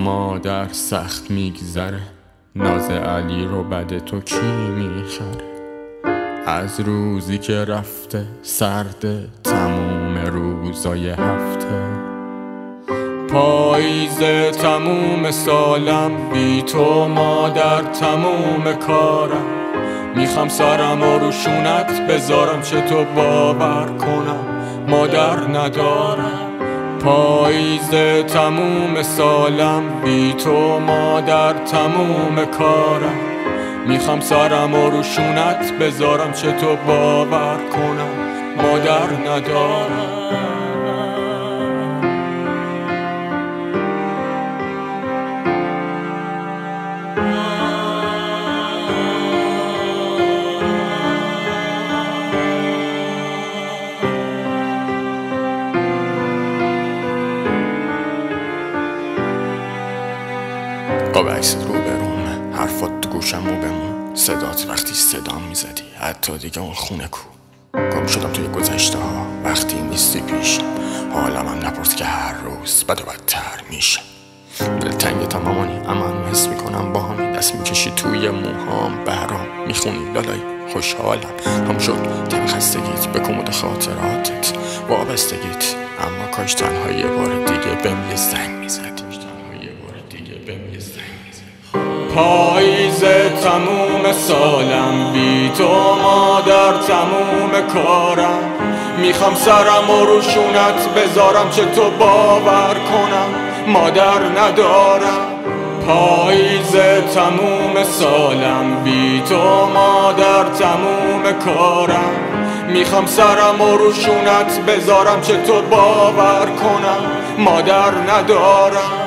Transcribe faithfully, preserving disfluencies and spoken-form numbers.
مادر سخت میگذره، ناز علی رو بد تو کی میخره؟ از روزی که رفته سرده تموم روزای هفته، پاییز تموم سالم بی تو مادر تموم کارم، میخوام سرم و روشونت بذارم چه تو باور کنم مادر ندارم. پاییز تموم سالم بی تو مادر تموم کارم، میخوام سرم و روشونت بذارم چه تو باور کنم مادر ندارم. قاب عکست رو بروم، حرفات تو گوشم رو بمون، صدات وقتی صدام میزدی حتی دیگه اون خونه کو. گم شدم توی گذشته ها وقتی نیستی پیشم، حالمم نپرس که هر روز بد و بدتر میشم. دلتنگ تمامانی اما حس میکنم با همی، دست میکشی توی موهام برام میخونی لالای خوشحالم. هم شد تن خستگیت به کمود خاطراتت وابستگیت، اما کاش تنها یه بار دیگه بهم یه زنگ میزدی. پاییز تموم سالم بی تو مادر تموم کارم، میخوام سرم و روشونت بذارم چه تو باور کنم مادر ندارم. پاییز تموم سالم بی تو مادر تموم کارم، میخوام سرم و روشونت بذارم چه تو باور کنم مادر ندارم.